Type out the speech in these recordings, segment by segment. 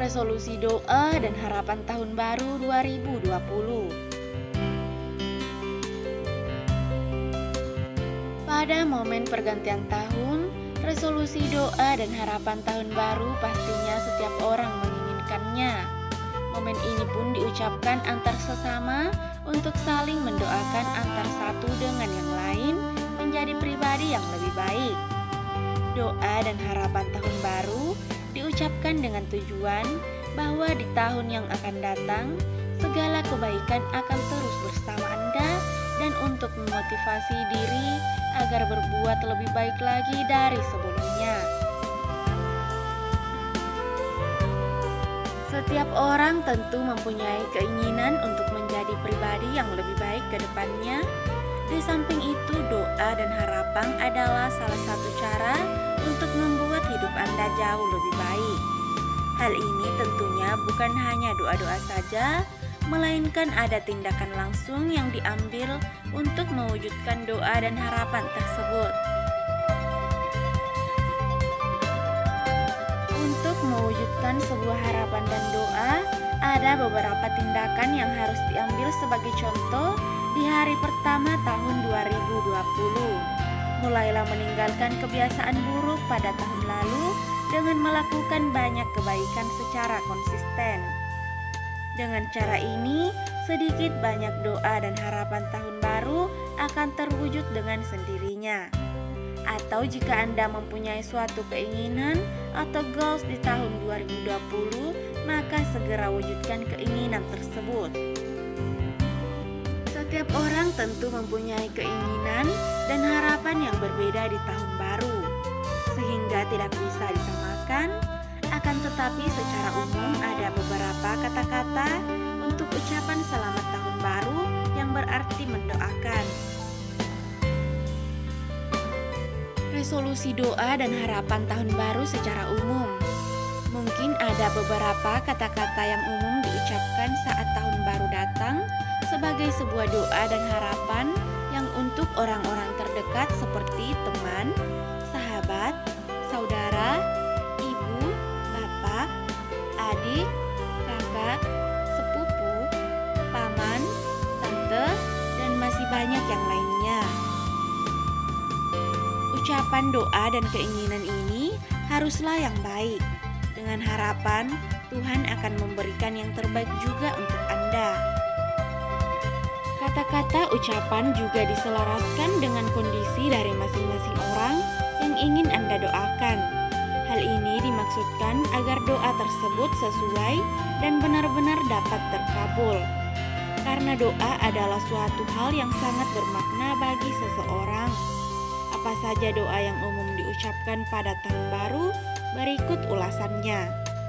resolusi doa dan harapan tahun baru 2020. Pada momen pergantian tahun, resolusi doa dan harapan tahun baru pastinya setiap orang menginginkannya. Momen ini pun diucapkan antar sesama untuk saling mendoakan antar satu dengan yang lain menjadi pribadi yang lebih baik. Doa dan harapan tahun baru diucapkan dengan tujuan bahwa di tahun yang akan datang, segala kebaikan akan terus bersama Anda dan untuk memotivasi diri agar berbuat lebih baik lagi dari sebelumnya. Setiap orang tentu mempunyai keinginan untuk menjadi pribadi yang lebih baik ke depannya. Di samping itu, doa dan harapan adalah salah satu cara untuk membuat hidup Anda jauh lebih baik. Hal ini tentunya bukan hanya doa-doa saja, melainkan ada tindakan langsung yang diambil untuk mewujudkan doa dan harapan tersebut. Untuk mewujudkan sebuah harapan dan doa, ada beberapa tindakan yang harus diambil sebagai contoh di hari pertama tahun 2020. Mulailah meninggalkan kebiasaan buruk pada tahun lalu dengan melakukan banyak kebaikan secara konsisten. Dengan cara ini, sedikit banyak doa dan harapan tahun baru akan terwujud dengan sendirinya. Atau jika Anda mempunyai suatu keinginan atau goals di tahun 2020, maka segera wujudkan keinginan tersebut. Setiap orang tentu mempunyai keinginan dan harapan yang berbeda di tahun baru, sehingga tidak bisa disamakan. Akan tetapi secara umum ada beberapa kata-kata untuk ucapan selamat tahun baru yang berarti mendoakan. Resolusi doa dan harapan tahun baru secara umum. Mungkin ada beberapa kata-kata yang umum diucapkan saat tahun baru datang sebagai sebuah doa dan harapan yang untuk orang-orang terdekat seperti teman, sahabat, saudara, ibu, bapak, adik, kakak, sepupu, paman, tante, dan masih banyak yang lainnya. Ucapan doa dan keinginan ini haruslah yang baik, dengan harapan Tuhan akan memberikan yang terbaik juga untuk Anda. Kata-kata ucapan juga diselaraskan dengan kondisi dari masing-masing orang yang ingin Anda doakan. Hal ini dimaksudkan agar doa tersebut sesuai dan benar-benar dapat terkabul. Karena doa adalah suatu hal yang sangat bermakna bagi seseorang. Apa saja doa yang umum diucapkan pada tahun baru? Berikut ulasannya.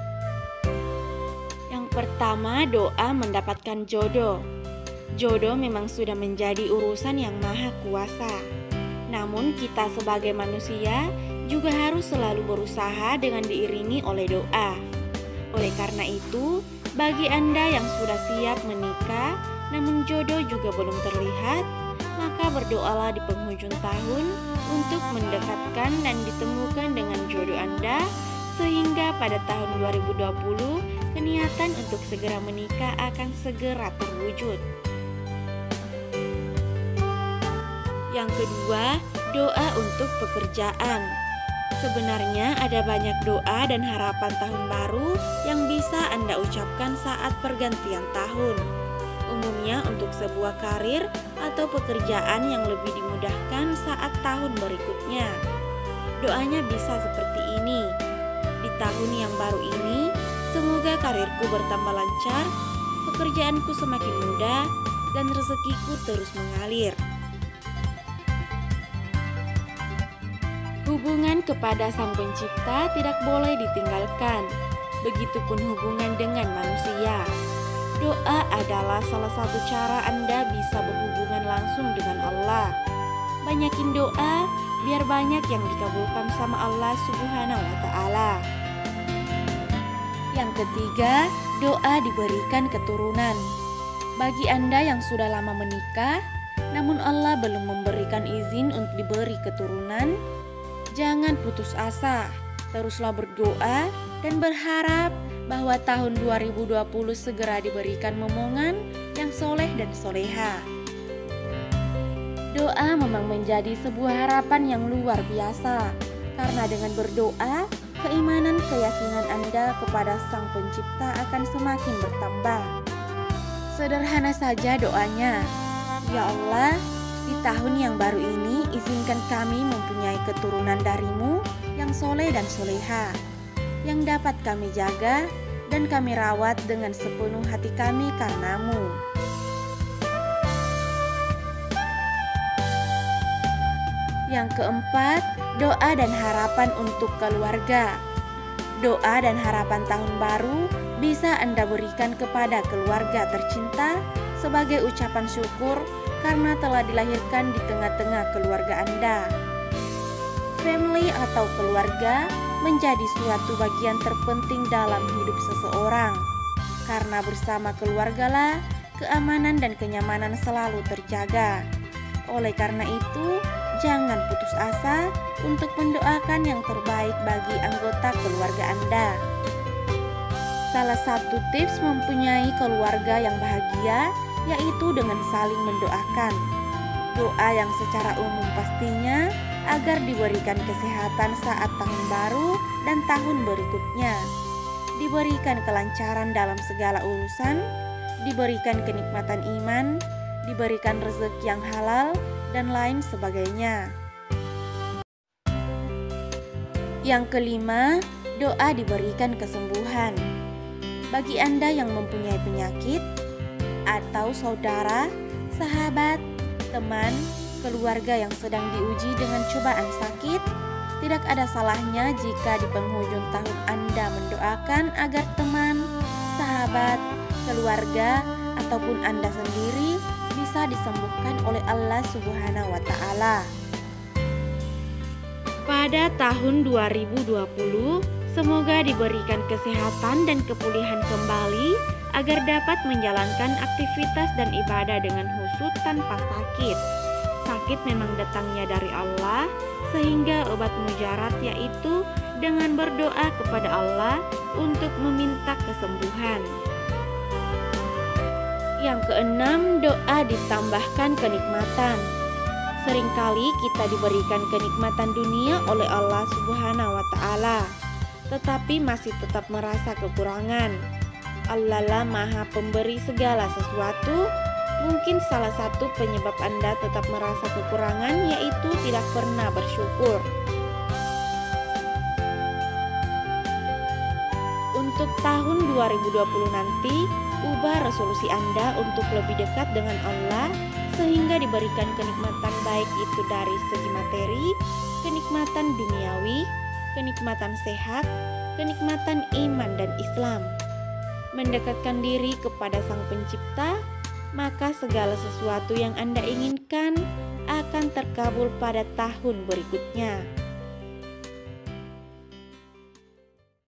Yang pertama, doa mendapatkan jodoh. Jodoh memang sudah menjadi urusan yang maha kuasa. Namun kita sebagai manusia juga harus selalu berusaha dengan diiringi oleh doa. Oleh karena itu, bagi Anda yang sudah siap menikah namun jodoh juga belum terlihat, maka berdoalah di penghujung tahun untuk mendekatkan dan ditemukan dengan jodoh Anda, sehingga pada tahun 2020 keniatan untuk segera menikah akan segera terwujud. Yang kedua, doa untuk pekerjaan. Sebenarnya ada banyak doa dan harapan tahun baru yang bisa Anda ucapkan saat pergantian tahun. Umumnya untuk sebuah karir atau pekerjaan yang lebih dimudahkan saat tahun berikutnya. Doanya bisa seperti ini. Di tahun yang baru ini, semoga karirku bertambah lancar, pekerjaanku semakin mudah, dan rezekiku terus mengalir. Hubungan kepada Sang Pencipta tidak boleh ditinggalkan. Begitupun hubungan dengan manusia. Doa adalah salah satu cara Anda bisa berhubungan langsung dengan Allah. Banyakin doa biar banyak yang dikabulkan sama Allah Subhanahu wa Ta'ala. Yang ketiga, doa diberikan keturunan. Bagi Anda yang sudah lama menikah, namun Allah belum memberikan izin untuk diberi keturunan, jangan putus asa. Teruslah berdoa dan berharap bahwa tahun 2020 segera diberikan momongan yang soleh dan soleha. Doa memang menjadi sebuah harapan yang luar biasa, karena dengan berdoa, keimanan keyakinan Anda kepada Sang Pencipta akan semakin bertambah. Sederhana saja doanya, ya Allah, di tahun yang baru ini izinkan kami mempunyai keturunan darimu yang soleh dan soleha, yang dapat kami jaga dan kami rawat dengan sepenuh hati kami karenamu. Yang keempat, doa dan harapan untuk keluarga. Doa dan harapan tahun baru bisa Anda berikan kepada keluarga tercinta sebagai ucapan syukur karena telah dilahirkan di tengah-tengah keluarga Anda. Family atau keluarga menjadi suatu bagian terpenting dalam hidup seseorang, karena bersama keluargalah keamanan dan kenyamanan selalu terjaga. Oleh karena itu, jangan putus asa untuk mendoakan yang terbaik bagi anggota keluarga Anda. Salah satu tips mempunyai keluarga yang bahagia yaitu dengan saling mendoakan. Doa yang secara umum pastinya agar diberikan kesehatan saat tahun baru dan tahun berikutnya, diberikan kelancaran dalam segala urusan, diberikan kenikmatan iman, diberikan rezeki yang halal, dan lain sebagainya. Yang kelima, doa diberikan kesembuhan. Bagi Anda yang mempunyai penyakit, atau saudara, sahabat, teman, keluarga yang sedang diuji dengan cobaan sakit, tidak ada salahnya jika di penghujung tahun Anda mendoakan agar teman, sahabat, keluarga, ataupun Anda sendiri bisa disembuhkan oleh Allah Subhanahu wa Ta'ala. Pada tahun 2020, semoga diberikan kesehatan dan kepulihan kembali agar dapat menjalankan aktivitas dan ibadah dengan khusyuk tanpa sakit. Sakit memang datangnya dari Allah, sehingga obat mujarab yaitu dengan berdoa kepada Allah untuk meminta kesembuhan. Yang keenam, doa ditambahkan kenikmatan. Seringkali kita diberikan kenikmatan dunia oleh Allah Subhanahu wa Ta'ala, tetapi masih tetap merasa kekurangan. Allah lah Maha Pemberi segala sesuatu. Mungkin salah satu penyebab Anda tetap merasa kekurangan yaitu tidak pernah bersyukur. Untuk tahun 2020 nanti, ubah resolusi Anda untuk lebih dekat dengan Allah sehingga diberikan kenikmatan baik itu dari segi materi, kenikmatan duniawi, kenikmatan sehat, kenikmatan iman dan Islam. Mendekatkan diri kepada Sang Pencipta, maka segala sesuatu yang Anda inginkan akan terkabul pada tahun berikutnya.